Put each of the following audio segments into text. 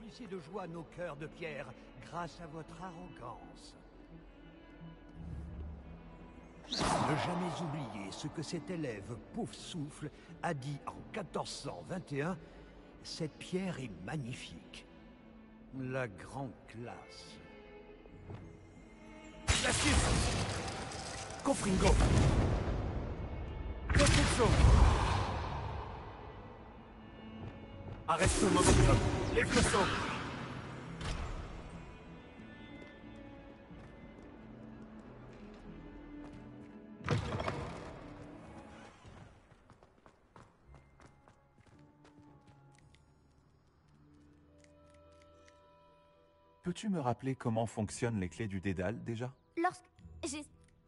remplissez de joie nos cœurs de pierre grâce à votre arrogance. Ne jamais oublier ce que cet élève Poufsouffle a dit en 1421. Cette pierre est magnifique. La grande classe. L'astuce! Confringo! Propulso! Arrête le momentum! Les flossons! Peux-tu me rappeler comment fonctionnent les clés du dédale, déjà? Lorsque j'ai...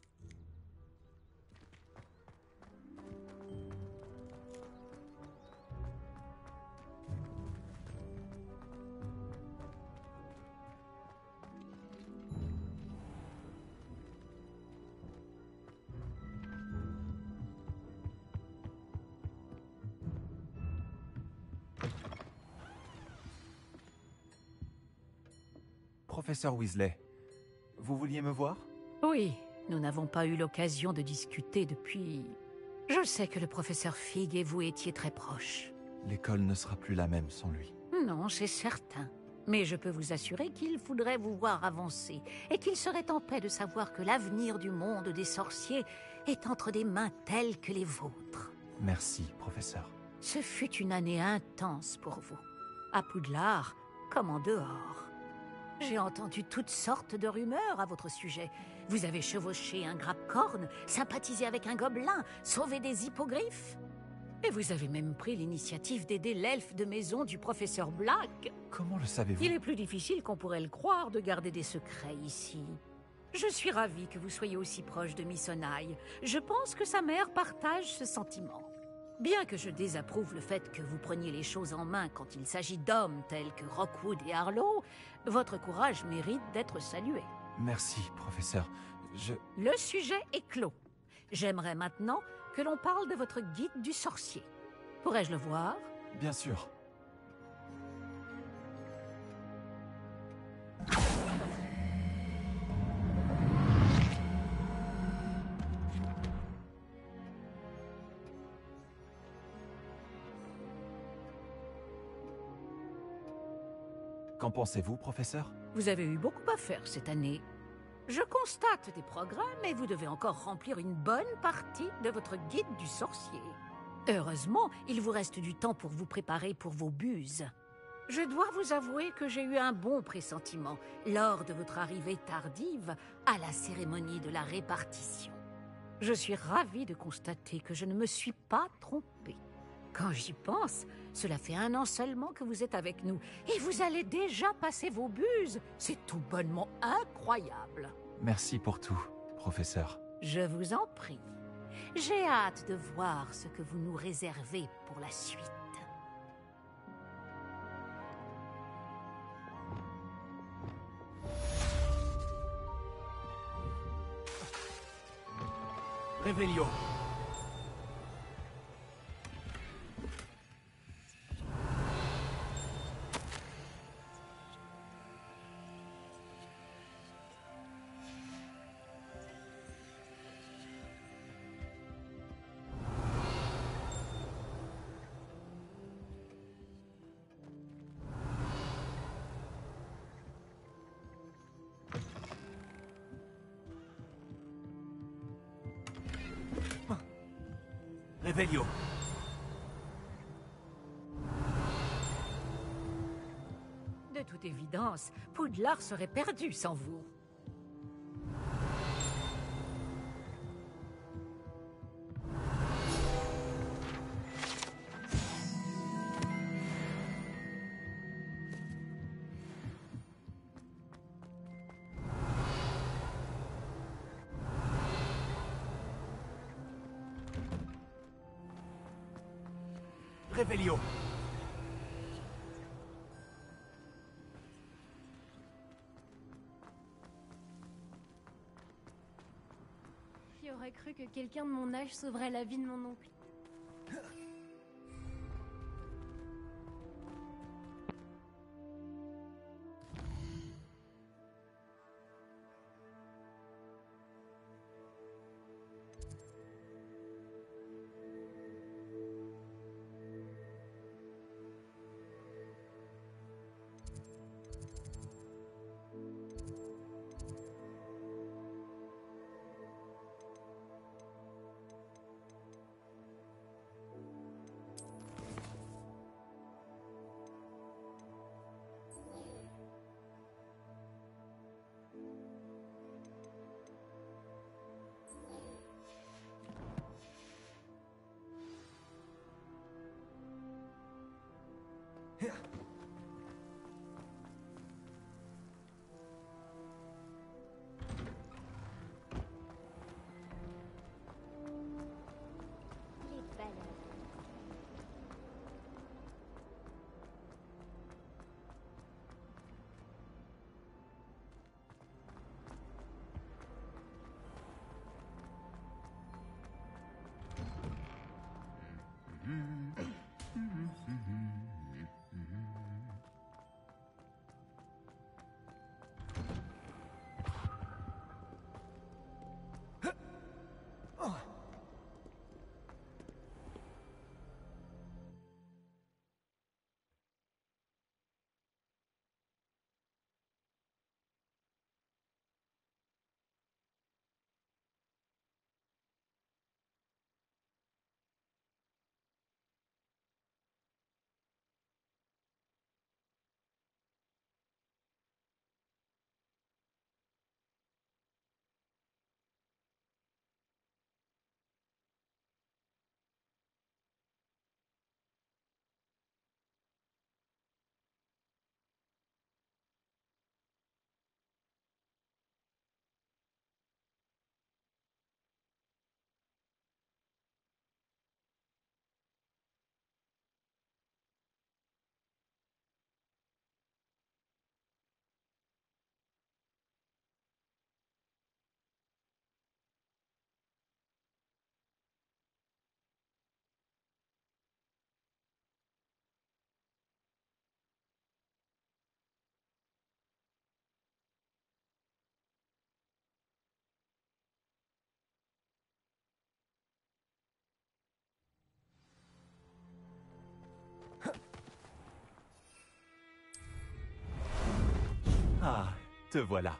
Professeur Weasley, vous vouliez me voir? Oui, nous n'avons pas eu l'occasion de discuter depuis... Je sais que le professeur Fig et vous étiez très proches. L'école ne sera plus la même sans lui. Non, c'est certain. Mais je peux vous assurer qu'il faudrait vous voir avancer, et qu'il serait en paix de savoir que l'avenir du monde des sorciers est entre des mains telles que les vôtres. Merci, professeur. Ce fut une année intense pour vous. À Poudlard, comme en dehors. J'ai entendu toutes sortes de rumeurs à votre sujet. Vous avez chevauché un grappe-corne, sympathisé avec un gobelin, sauvé des hippogriffes. Et vous avez même pris l'initiative d'aider l'elfe de maison du professeur Black. Comment le savez-vous? Il est plus difficile qu'on pourrait le croire de garder des secrets ici. Je suis ravie que vous soyez aussi proche de Miss Onaille. Je pense que sa mère partage ce sentiment. Bien que je désapprouve le fait que vous preniez les choses en main quand il s'agit d'hommes tels que Rockwood et Harlow, votre courage mérite d'être salué. Merci, professeur. Le sujet est clos. J'aimerais maintenant que l'on parle de votre guide du sorcier. Pourrais-je le voir? Bien sûr. Qu'en pensez-vous, professeur? Vous avez eu beaucoup à faire cette année. Je constate des progrès, mais vous devez encore remplir une bonne partie de votre guide du sorcier. Heureusement, il vous reste du temps pour vous préparer pour vos buses. Je dois vous avouer que j'ai eu un bon pressentiment lors de votre arrivée tardive à la cérémonie de la répartition. Je suis ravie de constater que je ne me suis pas trompée. Quand j'y pense, cela fait 1 an seulement que vous êtes avec nous, et vous allez déjà passer vos buses. C'est tout bonnement incroyable. Merci pour tout, professeur. Je vous en prie. J'ai hâte de voir ce que vous nous réservez pour la suite. Réveillon. Réveillon. De toute évidence, Poudlard serait perdu sans vous. Réveillon. Qui aurait cru que quelqu'un de mon âge sauverait la vie de mon oncle? Les balades. Ah, te voilà.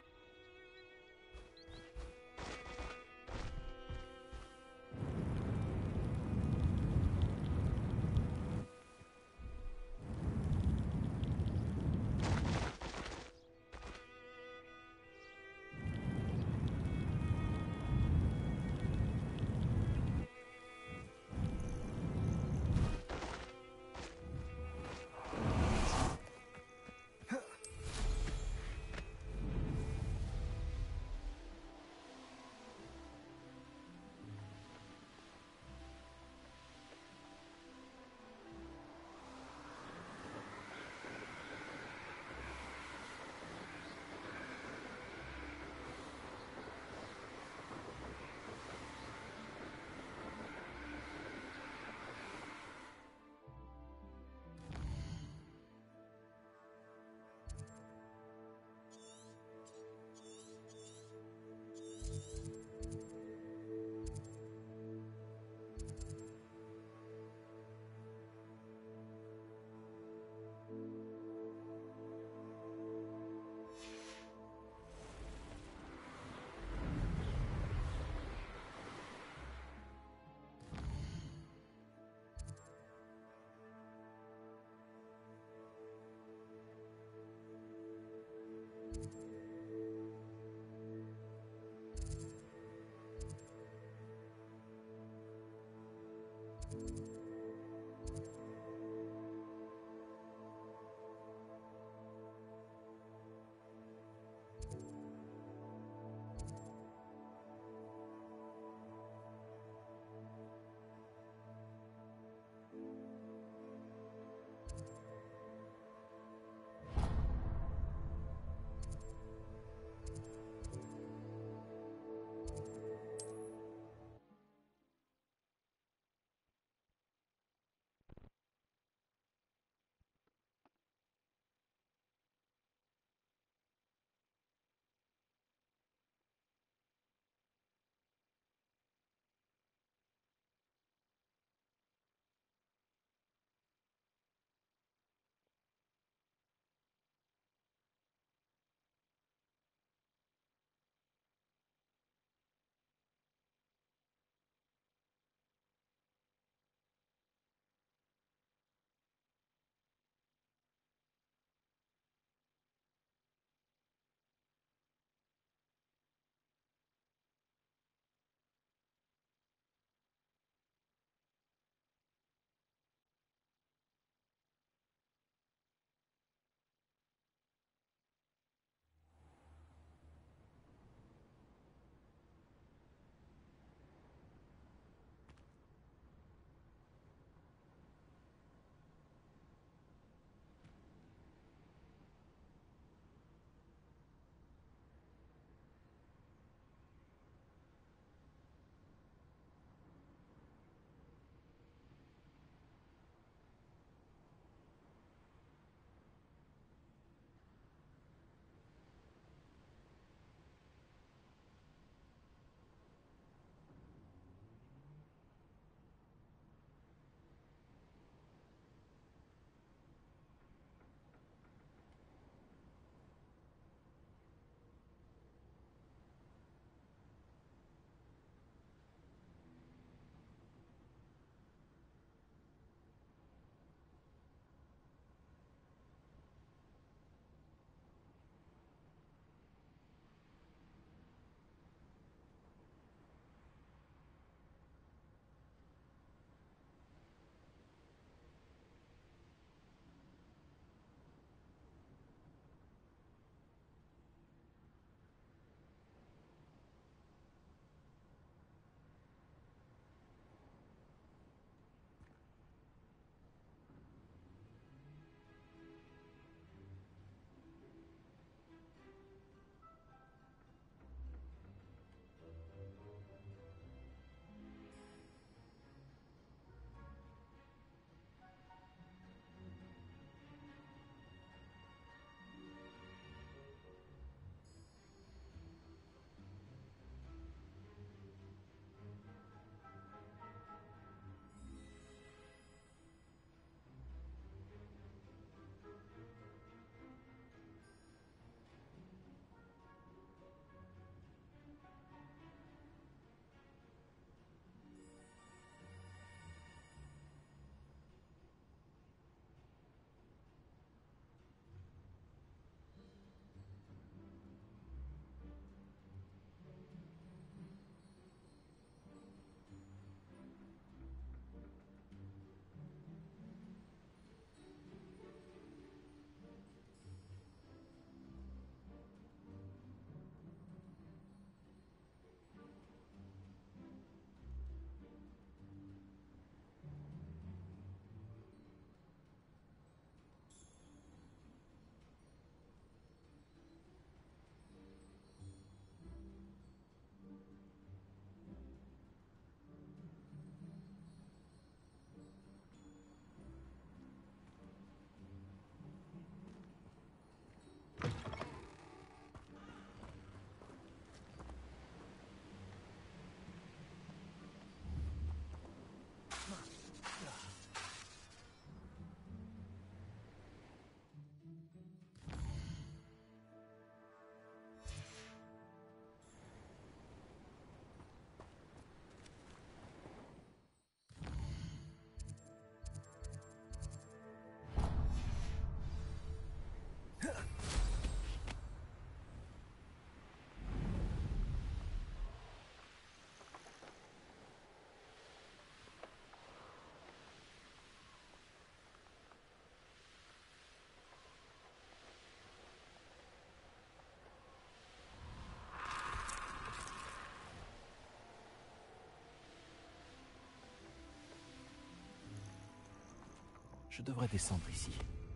Je devrais descendre ici.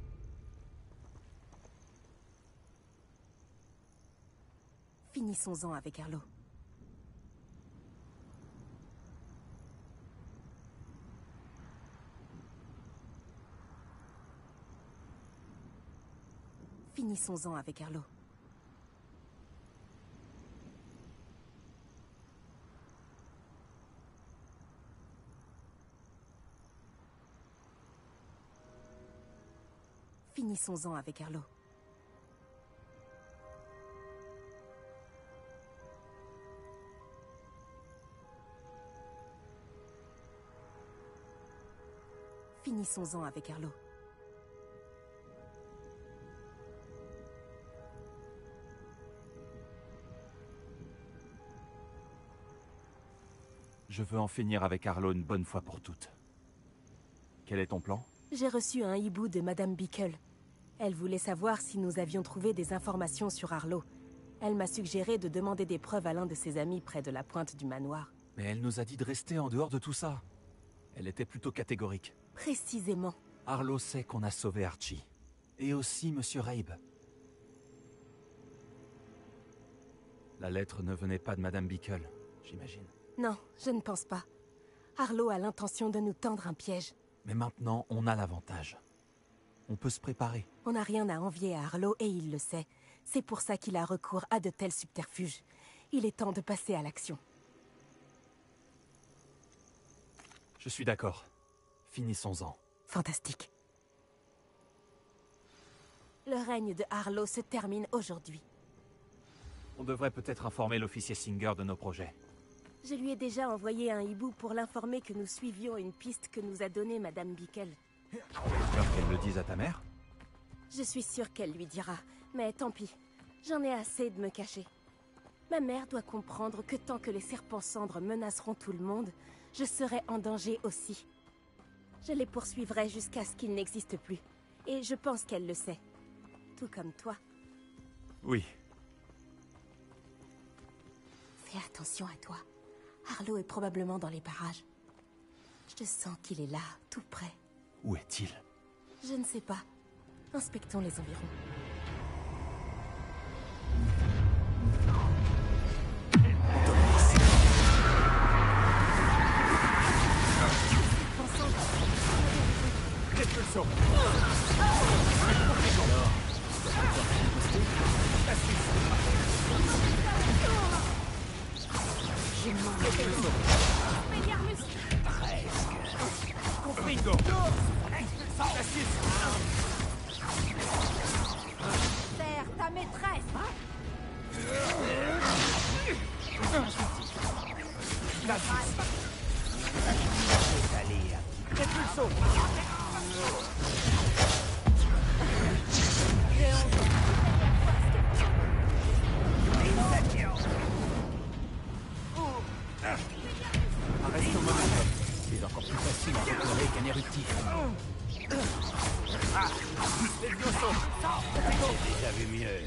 Finissons-en avec Arlo. Finissons-en avec Arlo. Finissons-en avec Arlo. Finissons-en avec Arlo. Je veux en finir avec Arlo une bonne fois pour toutes. Quel est ton plan? J'ai reçu un hibou de Madame Bickle. Elle voulait savoir si nous avions trouvé des informations sur Arlo. Elle m'a suggéré de demander des preuves à l'un de ses amis près de la pointe du manoir. Mais elle nous a dit de rester en dehors de tout ça. Elle était plutôt catégorique. Précisément. Arlo sait qu'on a sauvé Archie. Et aussi Monsieur Rabe. La lettre ne venait pas de Madame Bickle, j'imagine. Non, je ne pense pas. Arlo a l'intention de nous tendre un piège. Mais maintenant, on a l'avantage. On peut se préparer. On n'a rien à envier à Arlo et il le sait. C'est pour ça qu'il a recours à de tels subterfuges. Il est temps de passer à l'action. Je suis d'accord. Finissons-en. Fantastique. Le règne de Arlo se termine aujourd'hui. On devrait peut-être informer l'officier Singer de nos projets. Je lui ai déjà envoyé un hibou pour l'informer que nous suivions une piste que nous a donnée Madame Bickle. Peur qu'elle le dise à ta mère? Je suis sûre qu'elle lui dira, mais tant pis. J'en ai assez de me cacher. Ma mère doit comprendre que tant que les serpents cendres menaceront tout le monde, je serai en danger aussi. Je les poursuivrai jusqu'à ce qu'ils n'existent plus. Et je pense qu'elle le sait. Tout comme toi. Oui. Fais attention à toi. Arlo est probablement dans les parages. Je sens qu'il est là, tout près. Où est-il? Je ne sais pas. Inspectons les environs. Serre ta maîtresse. Reste au moment. C'est encore plus facile à repérer qu'un éruptif. J'ai déjà vu mieux.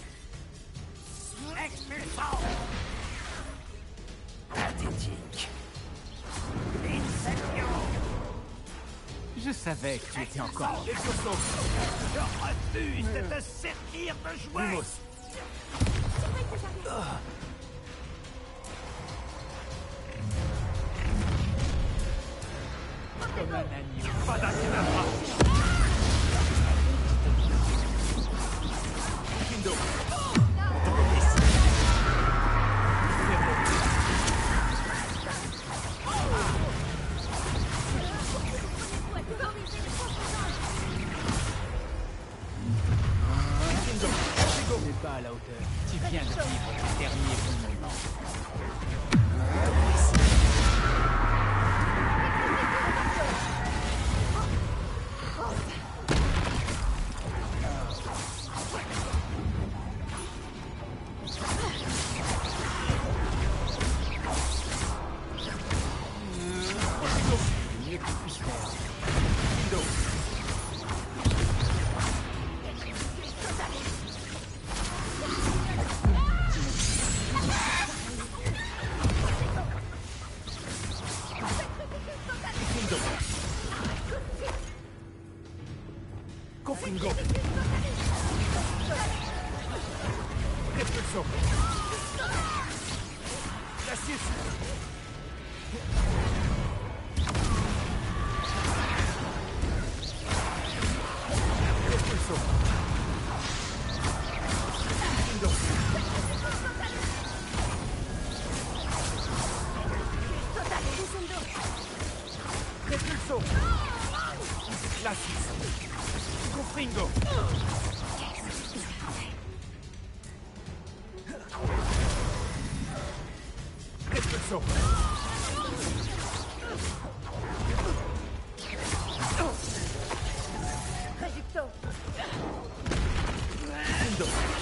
Pathétique. Je savais que tu étais encore... Je refuse de te servir de jouet. Comme un agneau. Tu n'es pas à la hauteur. Tu viens de vivre le dernier bon moment. Le mieux que tu puisses faire. Confringo. Repulso. Cassius. Repulso. Confringo. Repulso. Glacis. Confringo. Repulso. Indo.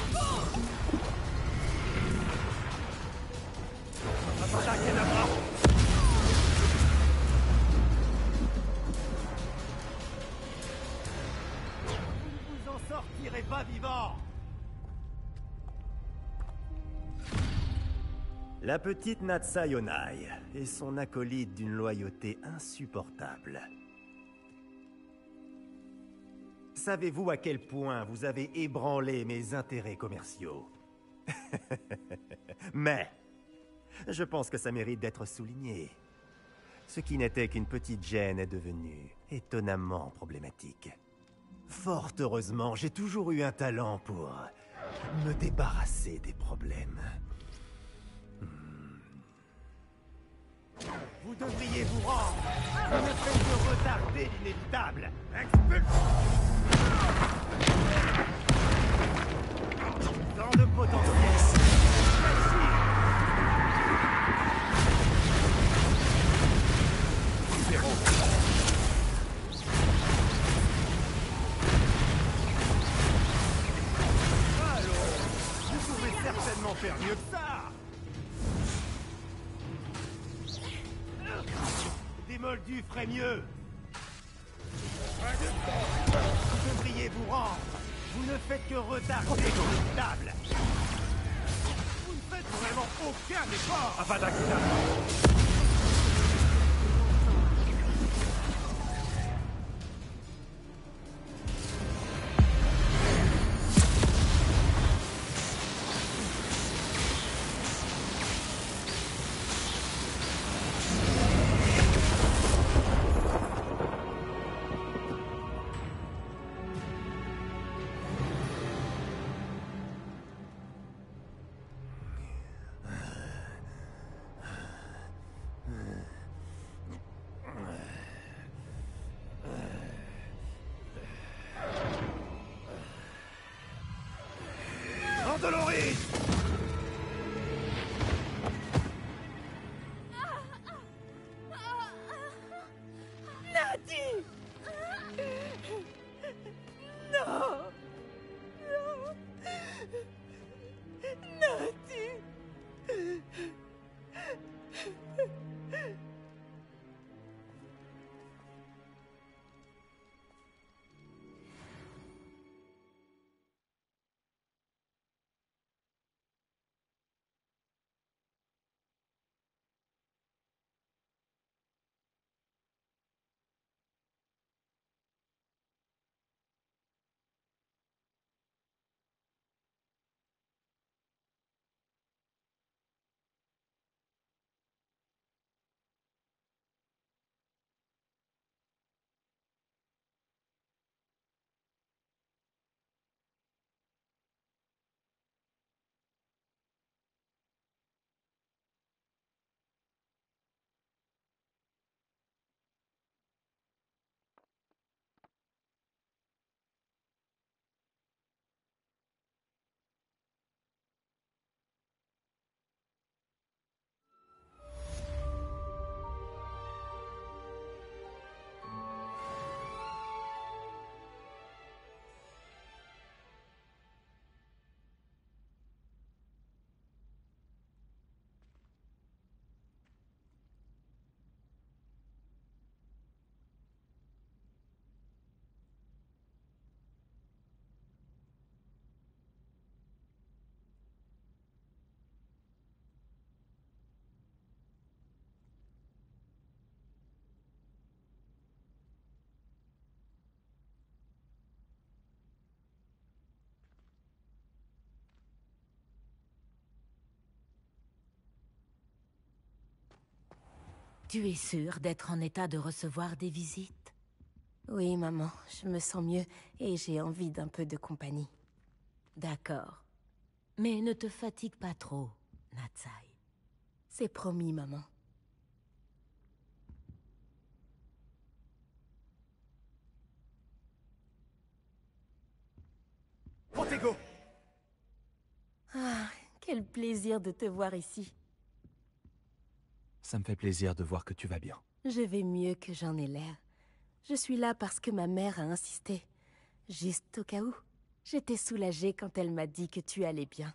Avada Kedavra. Vous en sortirez pas vivant. La petite Natsa Yonai et son acolyte d'une loyauté insupportable. Savez-vous à quel point vous avez ébranlé mes intérêts commerciaux? Mais, je pense que ça mérite d'être souligné. Ce qui n'était qu'une petite gêne est devenu étonnamment problématique. Fort heureusement, j'ai toujours eu un talent pour me débarrasser des problèmes. Vous devriez vous rendre. Vous ne faites que retarder l'inévitable. Expulse. Tant de potentiel. Zéro. Allons, vous pouvez certainement faire mieux que ça. Des moldus feraient mieux. Vous devriez vous rendre. Vous ne faites que retarder l'inévitable. Vous ne faites vraiment aucun effort. Avada Kedavra. Andoloris. Nadi! Non! Nadi! Tu es sûre d'être en état de recevoir des visites? Oui, maman, je me sens mieux et j'ai envie d'un peu de compagnie. D'accord. Mais ne te fatigue pas trop, Natsai. C'est promis, maman. Protego! Ah, quel plaisir de te voir ici. Ça me fait plaisir de voir que tu vas bien. Je vais mieux que j'en ai l'air. Je suis là parce que ma mère a insisté. Juste au cas où. J'étais soulagée quand elle m'a dit que tu allais bien.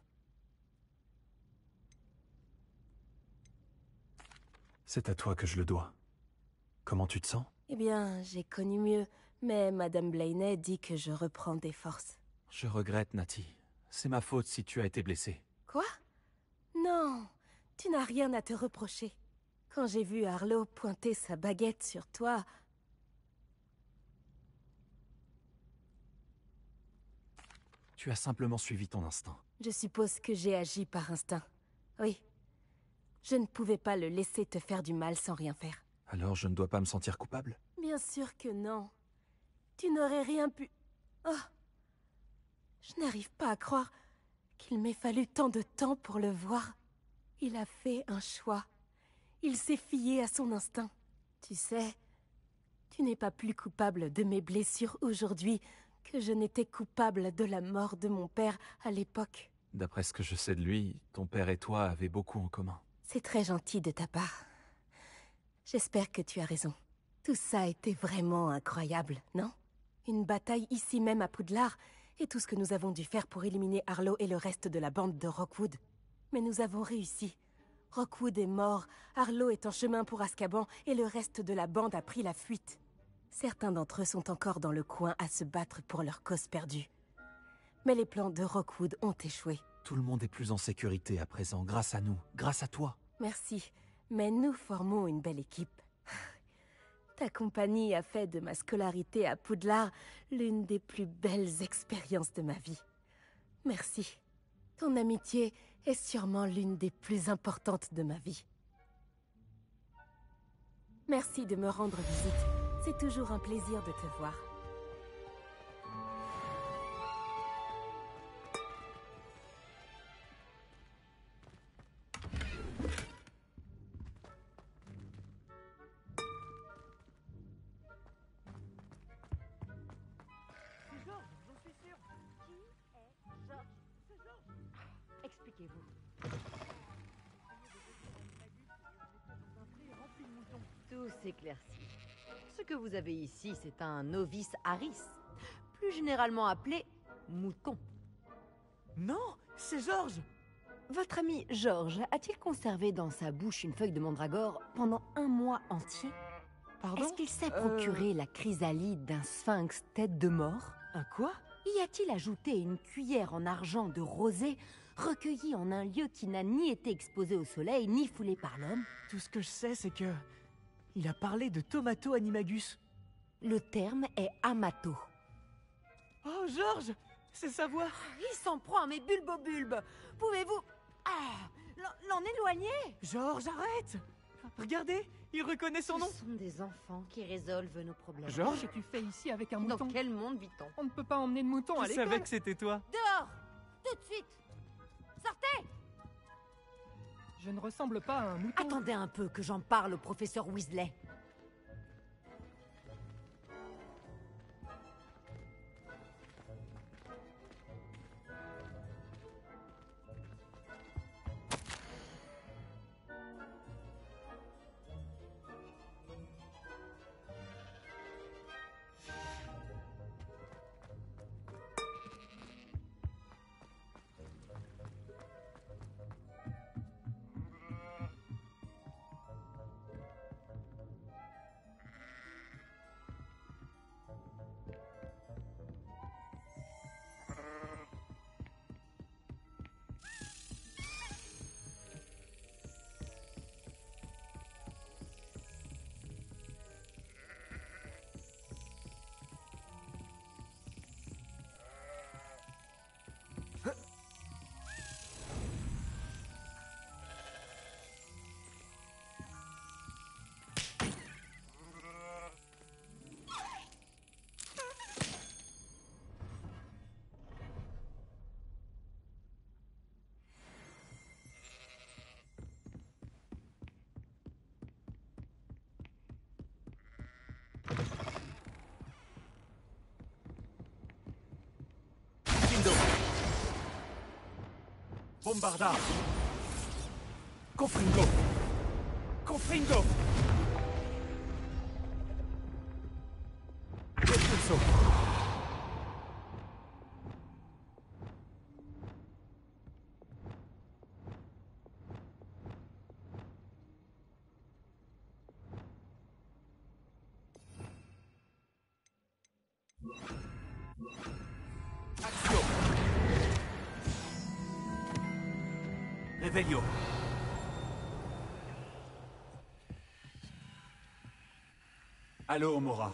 C'est à toi que je le dois. Comment tu te sens? Eh bien, j'ai connu mieux, mais Madame Blaney dit que je reprends des forces. Je regrette, Natty. C'est ma faute si tu as été blessée. Quoi? Non, tu n'as rien à te reprocher. Quand j'ai vu Harlow pointer sa baguette sur toi... Tu as simplement suivi ton instinct. Je suppose que j'ai agi par instinct. Oui. Je ne pouvais pas le laisser te faire du mal sans rien faire. Alors je ne dois pas me sentir coupable? Bien sûr que non. Tu n'aurais rien pu... Oh. Je n'arrive pas à croire qu'il m'ait fallu tant de temps pour le voir. Il a fait un choix. Il s'est fié à son instinct. Tu sais, tu n'es pas plus coupable de mes blessures aujourd'hui que je n'étais coupable de la mort de mon père à l'époque. D'après ce que je sais de lui, ton père et toi avez beaucoup en commun. C'est très gentil de ta part. J'espère que tu as raison. Tout ça était vraiment incroyable, non? Une bataille ici même à Poudlard, et tout ce que nous avons dû faire pour éliminer Harlow et le reste de la bande de Rockwood. Mais nous avons réussi. Rockwood est mort, Harlow est en chemin pour Azkaban, et le reste de la bande a pris la fuite. Certains d'entre eux sont encore dans le coin à se battre pour leur cause perdue. Mais les plans de Rockwood ont échoué. Tout le monde est plus en sécurité à présent, grâce à nous, grâce à toi. Merci, mais nous formons une belle équipe. Ta compagnie a fait de ma scolarité à Poudlard l'une des plus belles expériences de ma vie. Merci. Ton amitié est sûrement l'une des plus importantes de ma vie. Merci de me rendre visite. C'est toujours un plaisir de te voir. Expliquez-vous. Tout s'éclaircit. Ce que vous avez ici, c'est un novice Harris, plus généralement appelé mouton. Non, c'est Georges! Votre ami Georges a-t-il conservé dans sa bouche une feuille de mandragore pendant un mois entier? Pardon? Est-ce qu'il s'est procuré la chrysalide d'un sphinx tête de mort? Un quoi? Y a-t-il ajouté une cuillère en argent de rosée recueillie en un lieu qui n'a ni été exposé au soleil ni foulé par l'homme? Tout ce que je sais, c'est que... il a parlé de Tomato Animagus. Le terme est Amato. Oh, Georges! C'est sa voix! Il s'en prend à mes bulbobulbes. Pouvez-vous... l'en éloigner? Georges, arrête! Regardez, il reconnaît son nom! Ce sont des enfants qui résolvent nos problèmes. Georges? Que tu fais ici avec un Dans mouton? quel monde vit-on? On ne peut pas emmener de mouton à Je l'école. savais que c'était toi! Dehors! Tout de suite! Sortez! Je ne ressemble pas à un mouton. Attendez un peu que j'en parle au professeur Weasley. Bombarda. Confringo. Confringo. Expulso. Accio. Revelio. Allô, Mora.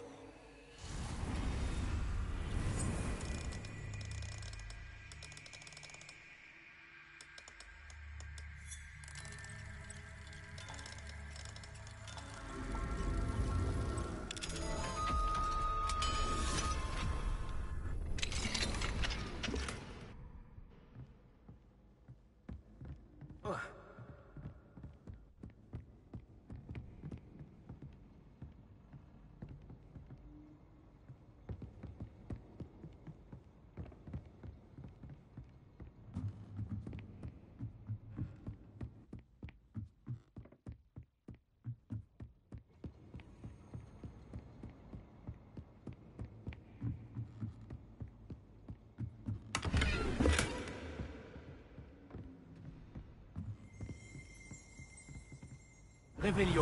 Revelio.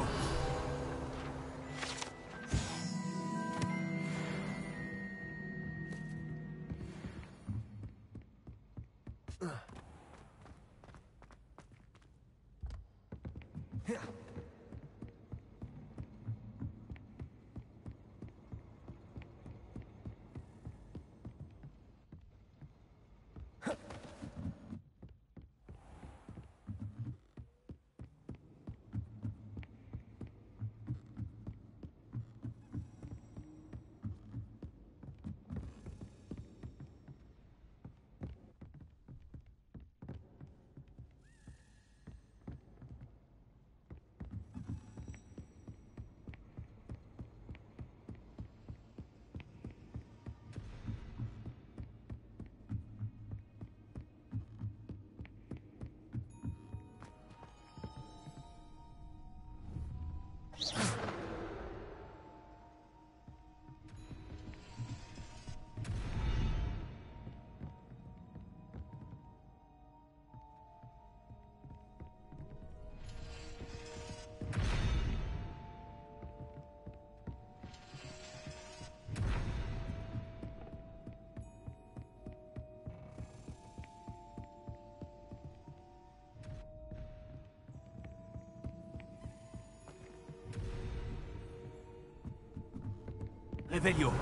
Revelio.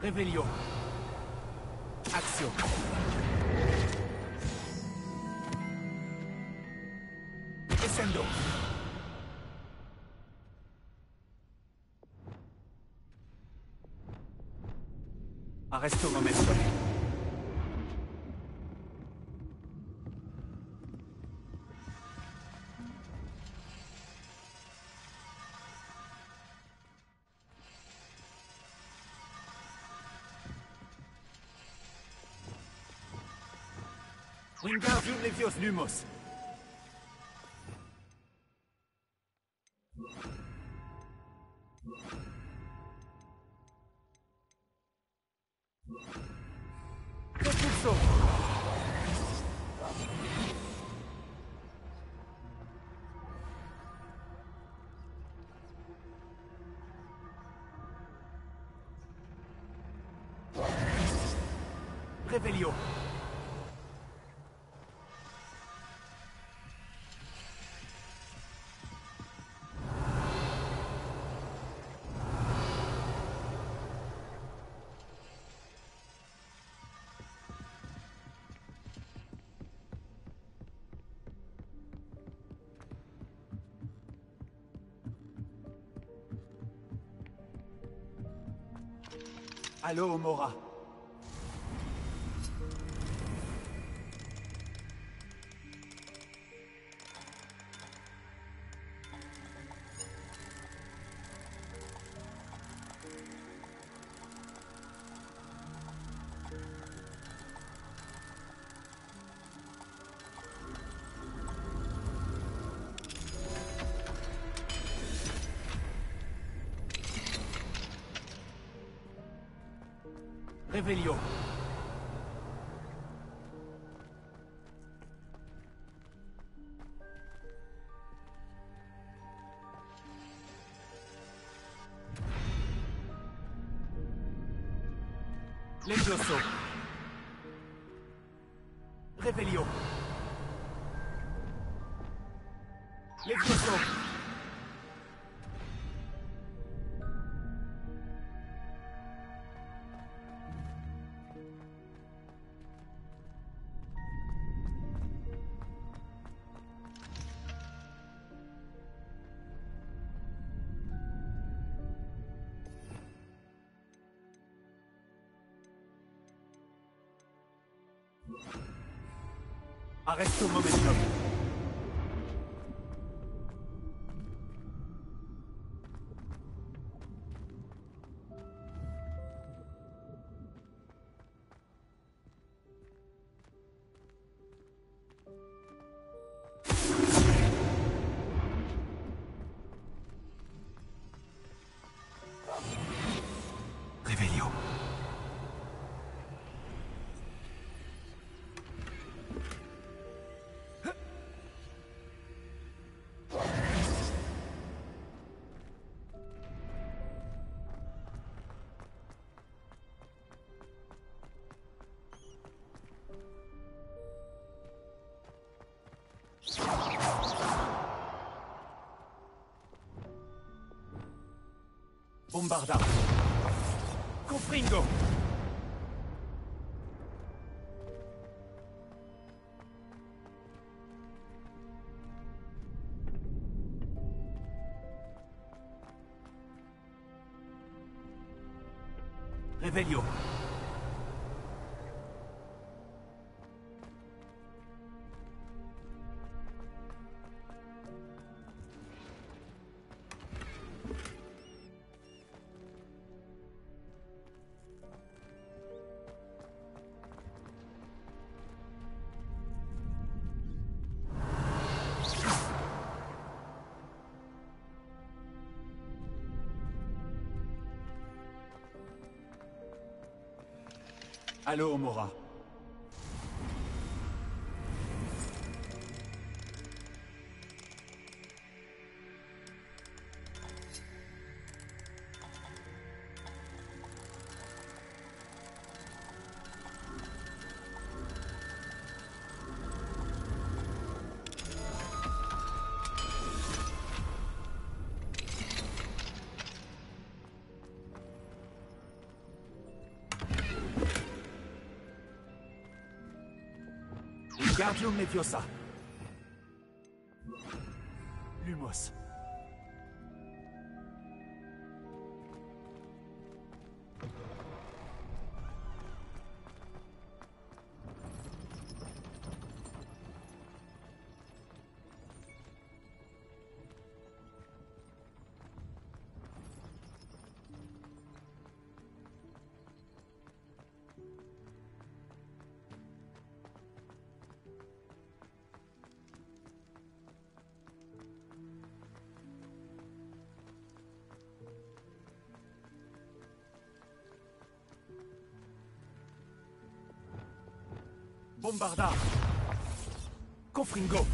Revelio. Action. Descendo. Arresto momento. Wingardium Leviosa Lumos. Propulso. Revelio. Allô, Mora. Revelio. Levioso. Revelio. Levioso. Arresto momentum. Revelio. Bombarda. Confringo. Revelio. Allô, Mora. Wingardium Leviosa. Lumos. Bombarda. Confringo.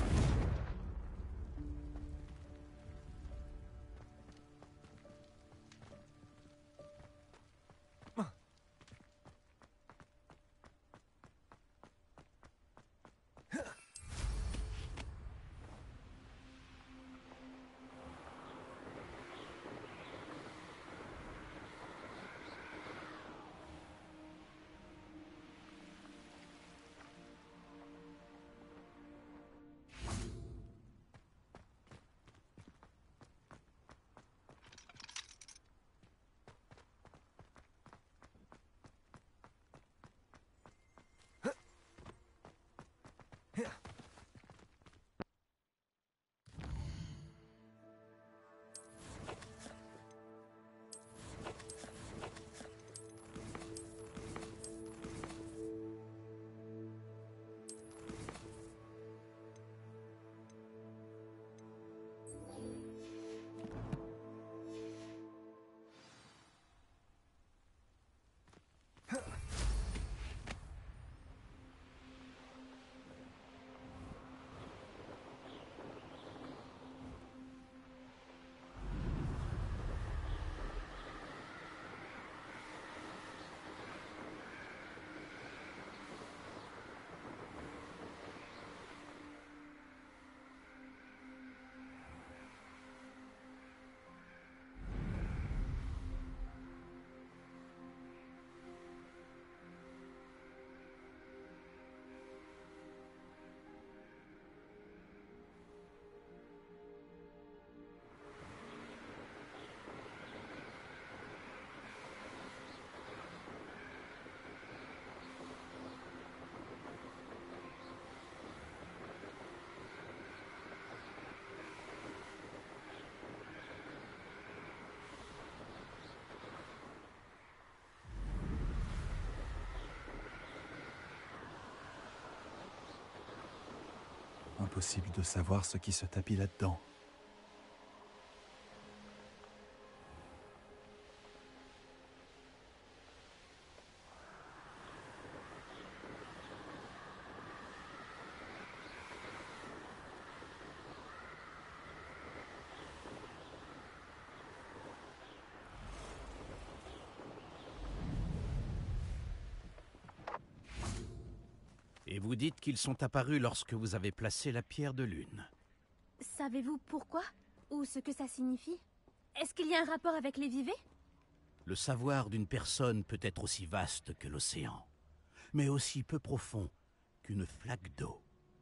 Impossible de savoir ce qui se tapit là-dedans. Et vous dites qu'ils sont apparus lorsque vous avez placé la pierre de lune. Savez-vous pourquoi? Ou ce que ça signifie? Est-ce qu'il y a un rapport avec les vivets? Le savoir d'une personne peut être aussi vaste que l'océan, mais aussi peu profond qu'une flaque d'eau.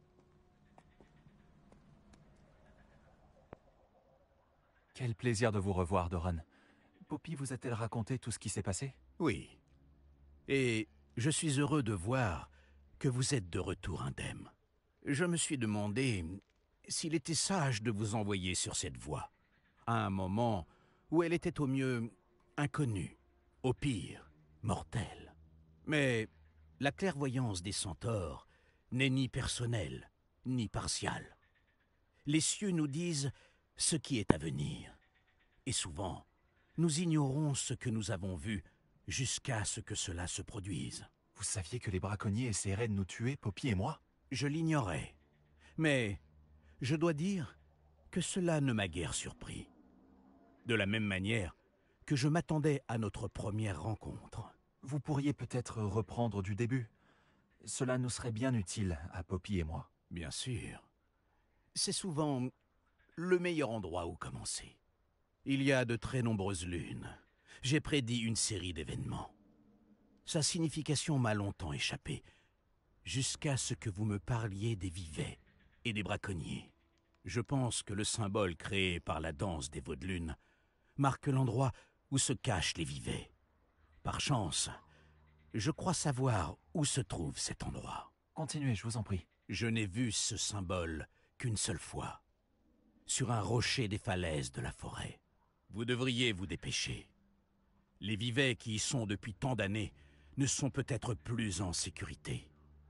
Quel plaisir de vous revoir, Doran. Poppy vous a-t-elle raconté tout ce qui s'est passé? Oui. Et je suis heureux de voir que vous êtes de retour indemne. Je me suis demandé s'il était sage de vous envoyer sur cette voie, à un moment où elle était au mieux inconnue, au pire mortelle. Mais la clairvoyance des centaures n'est ni personnelle, ni partiale. Les cieux nous disent ce qui est à venir, et souvent, nous ignorons ce que nous avons vu jusqu'à ce que cela se produise. Vous saviez que les braconniers essaieraient de nous tuer, Poppy et moi? Je l'ignorais, mais je dois dire que cela ne m'a guère surpris. De la même manière que je m'attendais à notre première rencontre. Vous pourriez peut-être reprendre du début. Cela nous serait bien utile à Poppy et moi. Bien sûr. C'est souvent le meilleur endroit où commencer. Il y a de très nombreuses lunes. J'ai prédit une série d'événements. Sa signification m'a longtemps échappé, jusqu'à ce que vous me parliez des vivets et des braconniers. Je pense que le symbole créé par la danse des Vaudelunes marque l'endroit où se cachent les vivets. Par chance, je crois savoir où se trouve cet endroit. Continuez, je vous en prie. Je n'ai vu ce symbole qu'une seule fois, sur un rocher des falaises de la forêt. Vous devriez vous dépêcher. Les vivets qui y sont depuis tant d'années ne sont peut-être plus en sécurité.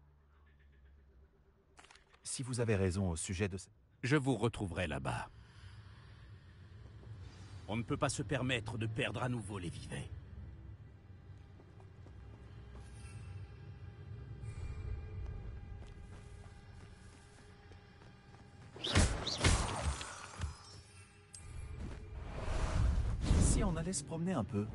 Si vous avez raison au sujet de... Je vous retrouverai là-bas. On ne peut pas se permettre de perdre à nouveau les vivets. Si on allait se promener un peu.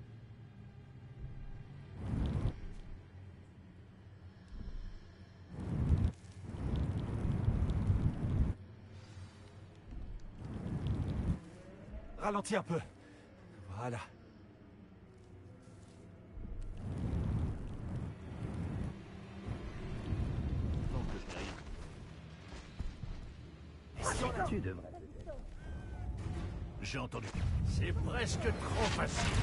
Ralentis un peu. Voilà. Tu devrais. J'ai entendu. C'est presque trop facile.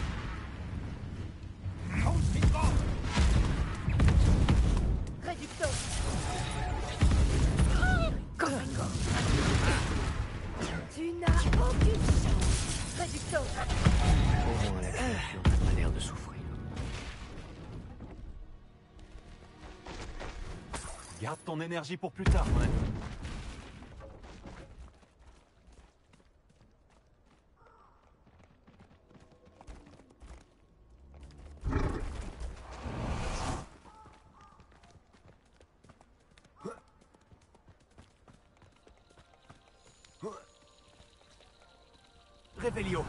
Réducto. Tu n'as aucune chance. Réducto. Au moins la créature n'a pas l'air de souffrir. Garde ton énergie pour plus tard, mon ami. Réveillon.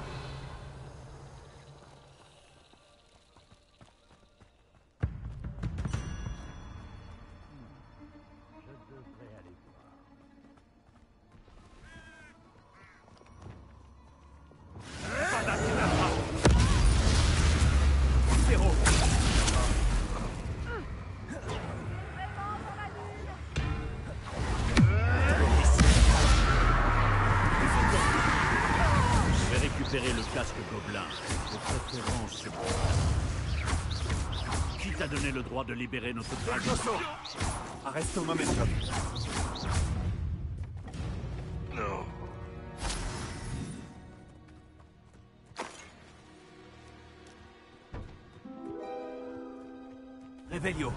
Je devrais aller voir. Zéro. Je vais récupérer le casque gobelin, de préférence sur moi. Qui t'a donné le droit de libérer notre dragon? Arresto momentum. Non. Réveillon.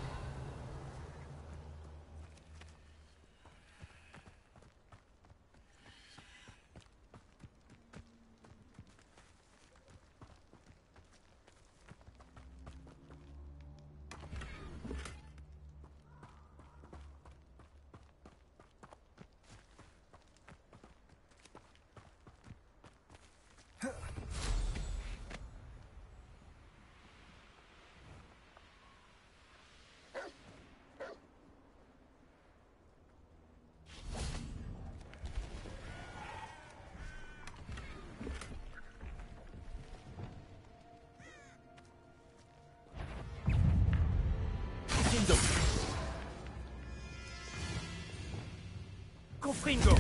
Confringo.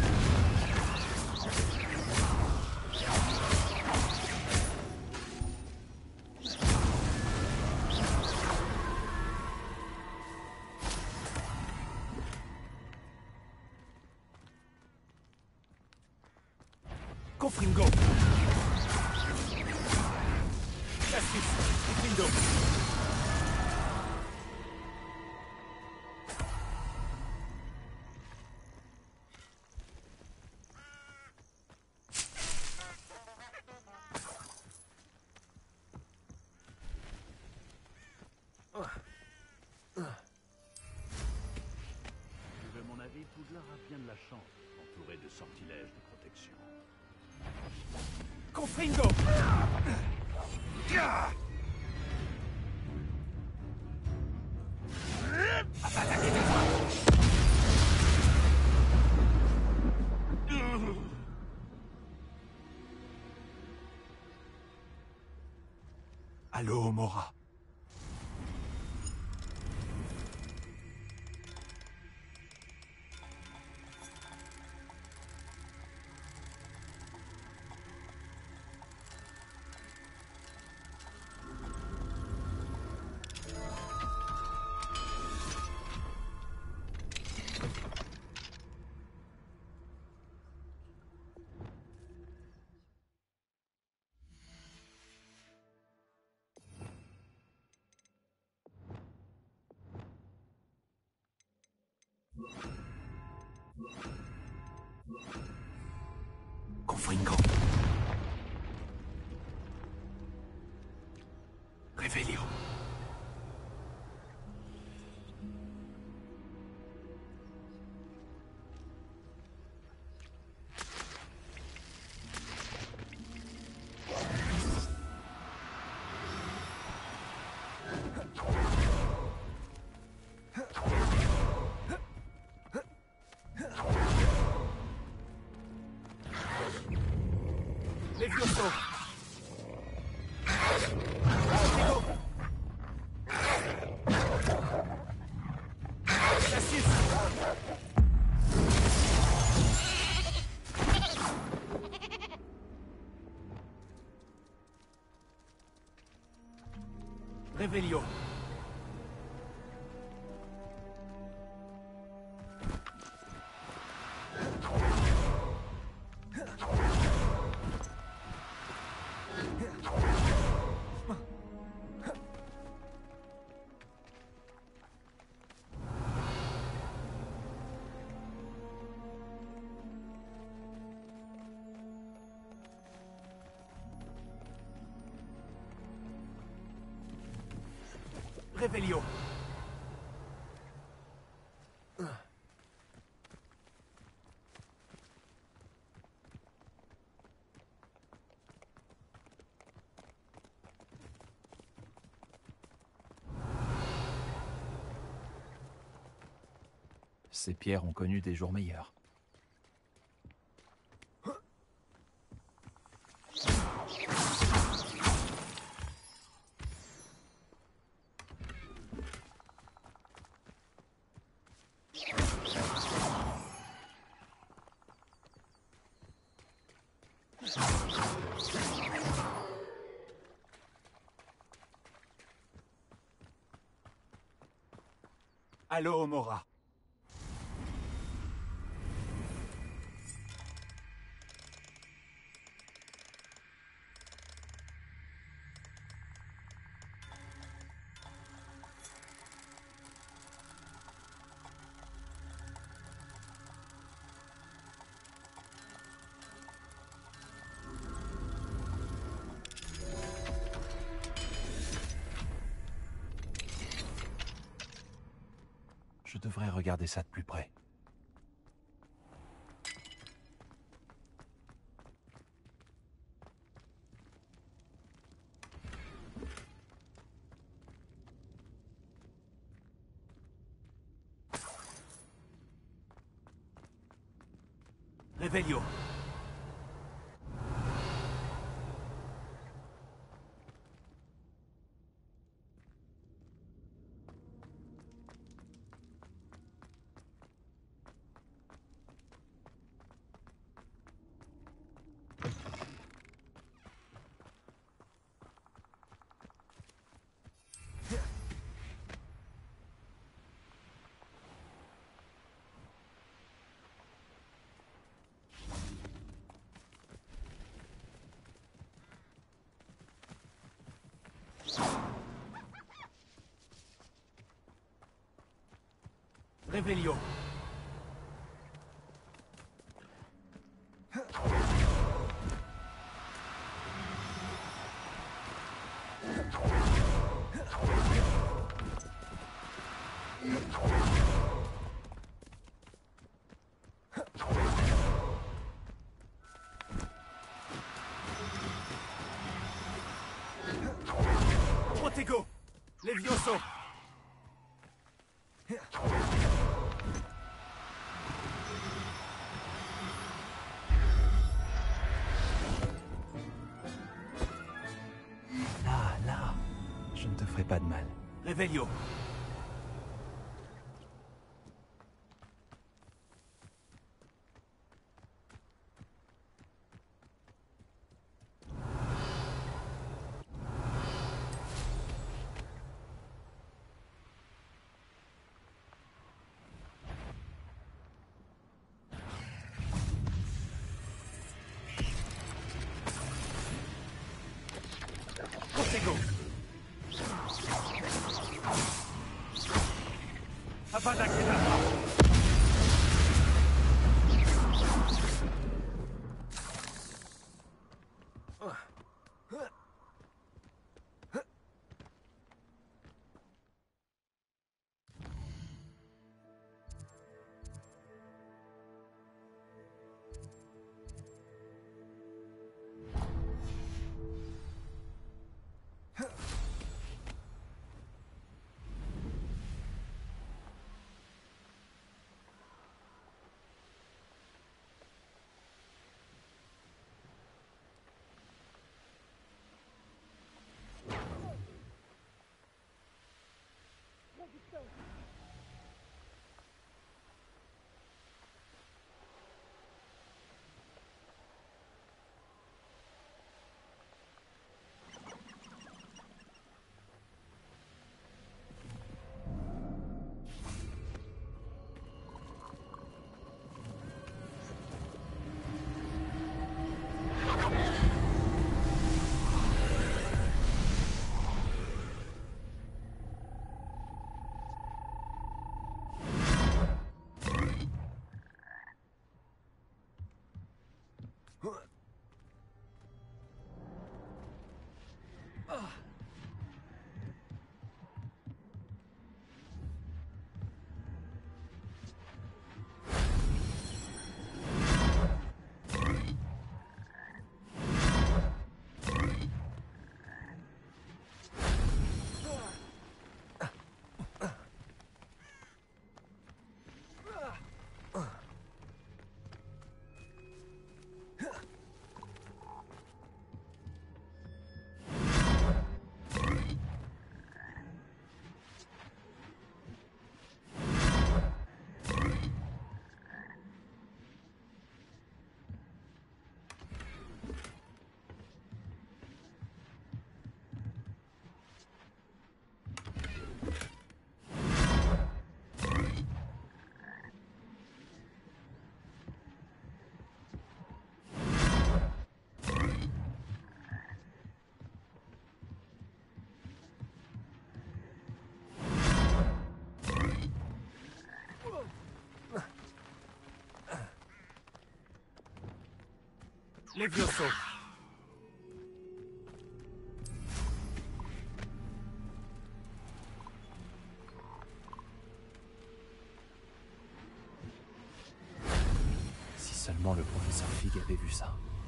Confringo. Cassius. Confringo. De mon avis, Poudlard a bien de la chance, entouré de sortilèges de protection. Confringo. Allô, Mora. Confringo. Revelio. Levioso. Revelio. Revelio. Ces pierres ont connu des jours meilleurs. Allô, Mora. Je devrais regarder ça de plus près. Revelio. Revelio. Protego. Levioso. Là, je ne te ferai pas de mal. Revelio. Protego. Avada Kedavra. Levioso. Si seulement le professeur Fig avait vu ça.